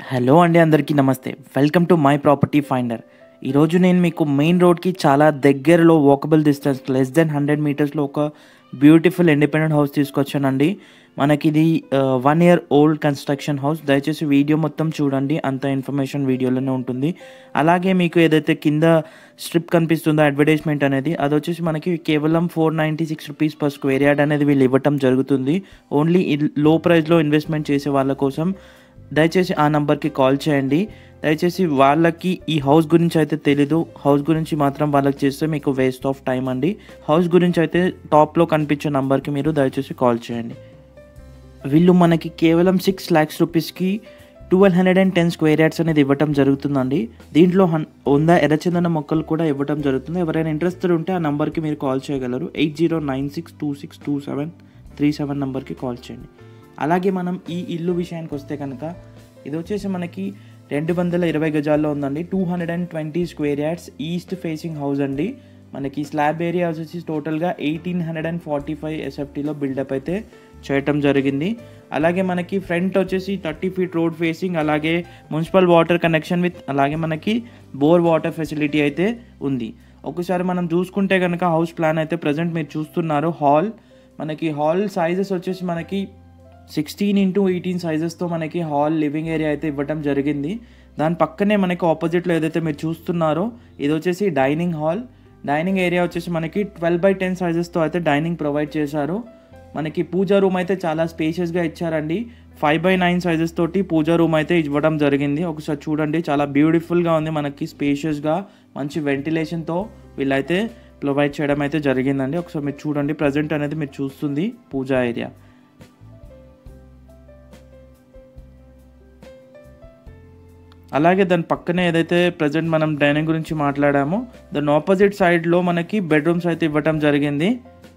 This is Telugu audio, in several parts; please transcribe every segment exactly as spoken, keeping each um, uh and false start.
హలో అండి, అందరికీ నమస్తే. Welcome to my property finder. ఈరోజు నేను మీకు మెయిన్ రోడ్కి చాలా దగ్గరలో walkable distance less than hundred మీటర్స్లో ఒక బ్యూటిఫుల్ ఇండిపెండెంట్ హౌస్ తీసుకొచ్చానండి. మనకి ఇది one year old construction house. దయచేసి వీడియో మొత్తం చూడండి, అంత ఇన్ఫర్మేషన్ వీడియోలోనే ఉంటుంది. అలాగే మీకు ఏదైతే కింద స్ట్రిప్ కనిపిస్తుందో అడ్వర్టైజ్మెంట్ అనేది, అది వచ్చేసి మనకి కేవలం four ninety six rupees per square yard అనేది వీళ్ళు ఇవ్వటం జరుగుతుంది. ఓన్లీ లో ప్రైస్లో ఇన్వెస్ట్మెంట్ చేసే వాళ్ళ కోసం. దయచేసి ఆ నెంబర్కి కాల్ చేయండి. దయచేసి వాళ్ళకి ఈ హౌస్ గురించి అయితే తెలీదు, హౌస్ గురించి మాత్రం వాళ్ళకి చేస్తే మీకు వేస్ట్ ఆఫ్ టైం అండి. హౌస్ గురించి అయితే టాప్లో కనిపించే నెంబర్కి మీరు దయచేసి కాల్ చేయండి. వీళ్ళు మనకి కేవలం సిక్స్ ల్యాక్స్ రూపీస్కి twelve hundred and ten square yards అనేది ఇవ్వటం జరుగుతుందండి. దీంట్లో హన్ వంద ఎర్రచందన మొక్కలు కూడా ఇవ్వటం జరుగుతుంది. ఎవరైనా ఇంట్రెస్టెడ్ ఉంటే ఆ నెంబర్కి మీరు కాల్ చేయగలరు. Eight zero nine six two six two seven three seven నెంబర్కి కాల్ చేయండి. అలాగే మనం ఈ ఇల్లు విషయానికి వస్తే కనుక, ఇది వచ్చేసి మనకి రెండు వందల ఇరవై గజాల్లో ఉందండి. Two hundred and twenty square yards east facing house అండి. మనకి స్లాబ్ ఏరియా వచ్చేసి టోటల్గా eighteen hundred and forty five ఎస్ఎఫ్టీలో బిల్డప్ అయితే చేయటం జరిగింది. అలాగే మనకి ఫ్రంట్ వచ్చేసి థర్టీ ఫీట్ రోడ్ ఫేసింగ్, అలాగే మున్సిపల్ వాటర్ కనెక్షన్ విత్ అలాగే మనకి బోర్ వాటర్ ఫెసిలిటీ అయితే ఉంది. ఒకసారి మనం చూసుకుంటే కనుక హౌస్ ప్లాన్ అయితే ప్రజెంట్ మీరు చూస్తున్నారు. హాల్ మనకి హాల్ సైజెస్ వచ్చేసి మనకి సిక్స్టీన్ ఇంటూ ఎయిటీన్ సైజెస్తో మనకి హాల్ లివింగ్ ఏరియా అయితే ఇవ్వటం జరిగింది. దాని పక్కనే మనకి ఆపోజిట్లో ఏదైతే మీరు చూస్తున్నారో ఇది వచ్చేసి డైనింగ్ హాల్. డైనింగ్ ఏరియా వచ్చేసి మనకి ట్వెల్వ్ బై టెన్ సైజెస్తో అయితే డైనింగ్ ప్రొవైడ్ చేశారు. మనకి పూజా రూమ్ అయితే చాలా స్పేషియస్గా ఇచ్చారండి. ఫైవ్ బై నైన్ సైజెస్ తోటి పూజా రూమ్ అయితే ఇవ్వడం జరిగింది. ఒకసారి చూడండి, చాలా బ్యూటిఫుల్గా ఉంది. మనకి స్పేషియస్గా మంచి వెంటిలేషన్తో వీళ్ళైతే ప్రొవైడ్ చేయడం అయితే జరిగిందండి. ఒకసారి మీరు చూడండి, ప్రజెంట్ అనేది మీరు చూస్తుంది పూజా ఏరియా. అలాగే దాని పక్కనే ఏదైతే ప్రజెంట్ మనం డైనింగ్ గురించి మాట్లాడామో, దాని ఆపోజిట్ సైడ్లో మనకి బెడ్రూమ్స్ అయితే ఇవ్వటం జరిగింది.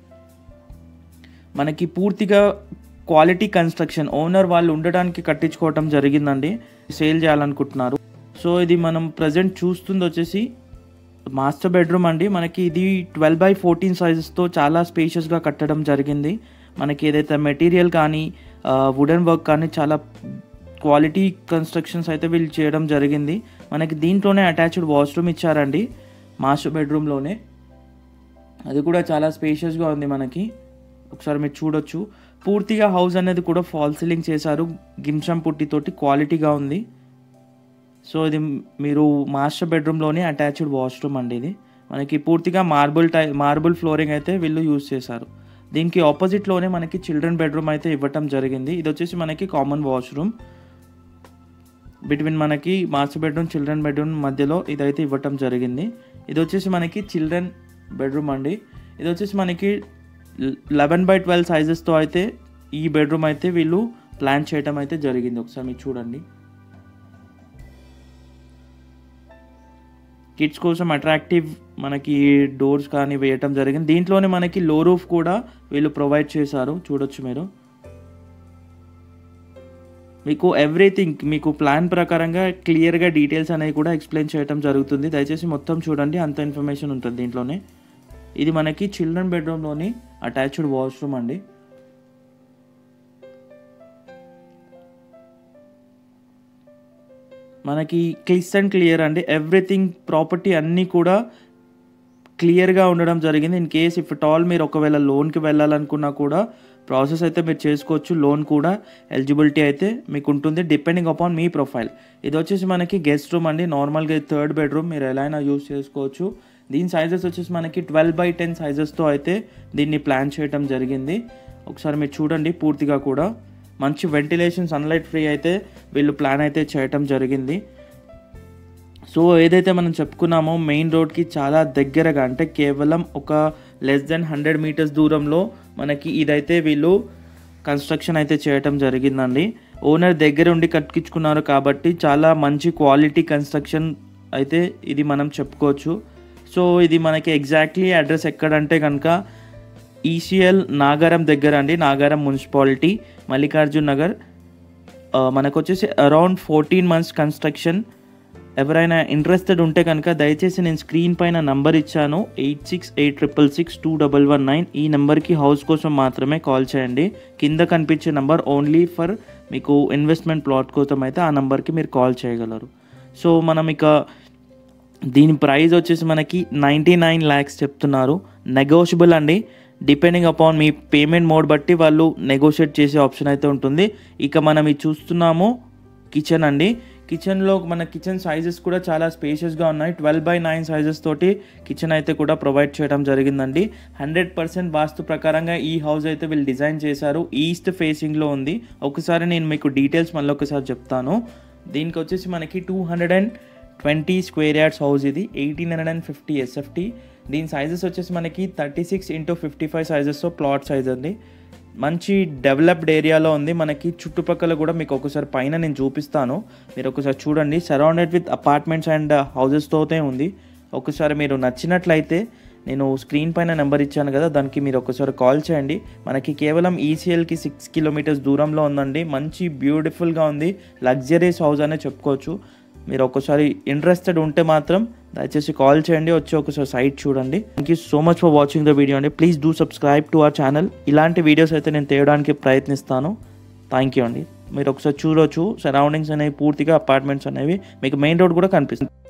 మనకి పూర్తిగా క్వాలిటీ కన్స్ట్రక్షన్, ఓనర్ వాళ్ళు ఉండడానికి కట్టించుకోవటం జరిగిందండి. సేల్ చేయాలనుకుంటున్నారు. సో ఇది మనం ప్రజెంట్ చూస్తుంది వచ్చేసి మాస్టర్ బెడ్రూమ్ అండి. మనకి ఇది ట్వెల్వ్ బై ఫోర్టీన్ సైజెస్తో చాలా స్పేషియస్గా కట్టడం జరిగింది. మనకి ఏదైతే మెటీరియల్ కానీ వుడెన్ వర్క్ కానీ చాలా క్వాలిటీ కన్స్ట్రక్షన్స్ అయితే వీళ్ళు చేయడం జరిగింది. మనకి దీంట్లోనే అటాచ్డ్ వాష్రూమ్ ఇచ్చారండి మాస్టర్ బెడ్రూమ్లోనే. అది కూడా చాలా స్పేషియస్గా ఉంది మనకి. ఒకసారి మీరు చూడొచ్చు, పూర్తిగా హౌస్ అనేది కూడా ఫాల్ సీలింగ్ చేశారు. గిమ్షం పుట్టితోటి క్వాలిటీగా ఉంది. సో ఇది మీరు మాస్టర్ బెడ్రూమ్లోనే అటాచ్డ్ వాష్రూమ్ అండి. ఇది మనకి పూర్తిగా మార్బుల్ టై మార్బుల్ ఫ్లోరింగ్ అయితే వీళ్ళు యూజ్ చేశారు. దీనికి ఆపోజిట్లోనే మనకి చిల్డ్రన్ బెడ్రూమ్ అయితే ఇవ్వటం జరిగింది. ఇది వచ్చేసి మనకి కామన్ వాష్రూమ్. బిట్వీన్ మనకి మాస్టర్ బెడ్రూమ్ చిల్డ్రన్ బెడ్రూమ్ మధ్యలో ఇదైతే ఇవ్వటం జరిగింది. ఇది వచ్చేసి మనకి చిల్డ్రన్ బెడ్రూమ్ అండి. ఇది వచ్చేసి మనకి లెవెన్ బై ట్వెల్వ్ సైజెస్తో అయితే ఈ బెడ్రూమ్ అయితే వీళ్ళు ప్లాన్ చేయటం అయితే జరిగింది. ఒకసారి మీరు చూడండి. కిడ్స్ కోసం అట్రాక్టివ్ మనకి డోర్స్ కానీ వేయటం జరిగింది. దీంట్లోనే మనకి లో రూఫ్ కూడా వీళ్ళు ప్రొవైడ్ చేశారు. చూడొచ్చు మీరు. మీకు ఎవ్రీథింగ్ మీకు ప్లాన్ ప్రకారంగా క్లియర్గా డీటెయిల్స్ అనేవి కూడా ఎక్స్ప్లెయిన్ చేయడం జరుగుతుంది. దయచేసి మొత్తం చూడండి, అంత ఇన్ఫర్మేషన్ ఉంటుంది దీంట్లోనే. ఇది మనకి చిల్డ్రన్ బెడ్రూమ్లోని అటాచ్డ్ వాష్రూమ్ అండి. మనకి క్లిస్ అండ్ క్లియర్ అండి. ఎవ్రీథింగ్ ప్రాపర్టీ అన్నీ కూడా క్లియర్గా ఉండడం జరిగింది. In case if it all మీరు ఒకవేళ లోన్కి వెళ్ళాలనుకున్నా కూడా ప్రాసెస్ అయితే మీరు చేసుకోవచ్చు. లోన్ కూడా ఎలిజిబిలిటీ అయితే మీకు ఉంటుంది, డిపెండింగ్ అపాన్ మీ ప్రొఫైల్. ఇది వచ్చేసి మనకి గెస్ట్ రూమ్ అండి. నార్మల్గా థర్డ్ బెడ్రూమ్ మీరు ఎలా అయినా యూజ్ చేసుకోవచ్చు. దీని సైజెస్ వచ్చేసి మనకి ట్వెల్వ్ బై టెన్ సైజెస్తో అయితే దీన్ని ప్లాన్ చేయడం జరిగింది. ఒకసారి మీరు చూడండి, పూర్తిగా కూడా మంచి వెంటిలేషన్, సన్లైట్ ఫ్రీ అయితే వీళ్ళు ప్లాన్ అయితే చేయటం జరిగింది. సో ఏదైతే మనం చెప్పుకున్నామో మెయిన్ రోడ్కి చాలా దగ్గరగా, అంటే కేవలం ఒక లెస్ దెన్ హండ్రెడ్ మీటర్స్ దూరంలో మనకి ఇదైతే వీళ్ళు కన్స్ట్రక్షన్ అయితే చేయటం జరిగిందండి. ఓనర్ దగ్గర ఉండి కట్టించుకున్నారు కాబట్టి చాలా మంచి క్వాలిటీ కన్స్ట్రక్షన్ అయితే ఇది మనం చెప్పుకోవచ్చు. సో ఇది మనకి ఎగ్జాక్ట్లీ అడ్రస్ ఎక్కడంటే కనుక ఈసీఎల్ నాగారం దగ్గర అండి. నాగారం మున్సిపాలిటీ, మల్లికార్జున్ నగర్. మనకు వచ్చేసి అరౌండ్ ఫోర్టీన్ మంత్స్ కన్స్ట్రక్షన్ ఎవరైనా ఇంట్రెస్టెడ్ ఉంటే కనుక దయచేసి నేను స్క్రీన్ పైన నంబర్ ఇచ్చాను, eight six eight triple six two double one nine. ఈ నెంబర్కి హౌస్ కోసం మాత్రమే కాల్ చేయండి. కింద కనిపించే నెంబర్ ఓన్లీ ఫర్ మీకు ఇన్వెస్ట్మెంట్ ప్లాట్ కోసం అయితే ఆ నెంబర్కి మీరు కాల్ చేయగలరు. సో మనం ఇక దీని ప్రైస్ వచ్చేసి మనకి నైంటీ నైన్ ల్యాక్స్ చెప్తున్నారు. నెగోషియబుల్ అండి, డిపెండింగ్ అపాన్ మీ పేమెంట్ మోడ్ బట్టి వాళ్ళు నెగోషియేట్ చేసే ఆప్షన్ అయితే ఉంటుంది. ఇక మనం ఇది చూస్తున్నాము కిచెన్ అండి. కిచెన్లో మన కిచెన్ సైజెస్ కూడా చాలా స్పేషియస్గా ఉన్నాయి. ట్వెల్వ్ బై నైన్ సైజెస్ తోటి కిచెన్ అయితే కూడా ప్రొవైడ్ చేయడం జరిగిందండి. హండ్రెడ్ పర్సెంట్ వాస్తు ప్రకారంగా ఈ హౌస్ అయితే వీళ్ళు డిజైన్ చేశారు. ఈస్ట్ ఫేసింగ్లో ఉంది. ఒకసారి నేను మీకు డీటెయిల్స్ మళ్ళీ ఒకసారి చెప్తాను. దీనికి వచ్చేసి మనకి two hundred and twenty square yards house ఇది, eighteen hundred and fifty SFT. దీని సైజెస్ వచ్చేసి మనకి thirty six into fifty five సైజెస్తో ప్లాట్ సైజ్ అండి. మంచి డెవలప్డ్ ఏరియాలో ఉంది. మనకి చుట్టుపక్కల కూడా మీకు ఒకసారి పైన నేను చూపిస్తాను, మీరు ఒకసారి చూడండి. సరౌండెడ్ విత్ అపార్ట్మెంట్స్ అండ్ హౌజెస్తోనే ఉంది. ఒకసారి మీరు నచ్చినట్లయితే నేను స్క్రీన్ పైన నెంబర్ ఇచ్చాను కదా, దానికి మీరు ఒకసారి కాల్ చేయండి. మనకి కేవలం ఈసీఎల్కి సిక్స్ కిలోమీటర్స్ దూరంలో ఉందండి. మంచి బ్యూటిఫుల్గా ఉంది, లగ్జరీస్ హౌస్ అనే చెప్పుకోవచ్చు. మీరు ఒకసారి ఇంట్రెస్టెడ్ ఉంటే మాత్రం దయచేసి కాల్ చేయండి, వచ్చి ఒకసారి సైట్ చూడండి. Thank you so much for watching the video అండి. Please do subscribe to our channel. ఇలాంటి వీడియోస్ అయితే నేను తేయడానికి ప్రయత్నిస్తాను. థ్యాంక్ యూ అండి. మీరు ఒకసారి చూడవచ్చు, సరౌండింగ్స్ అనేవి పూర్తిగా అపార్ట్మెంట్స్ అనేవి మీకు మెయిన్ రోడ్ కూడా కనిపిస్తుంది.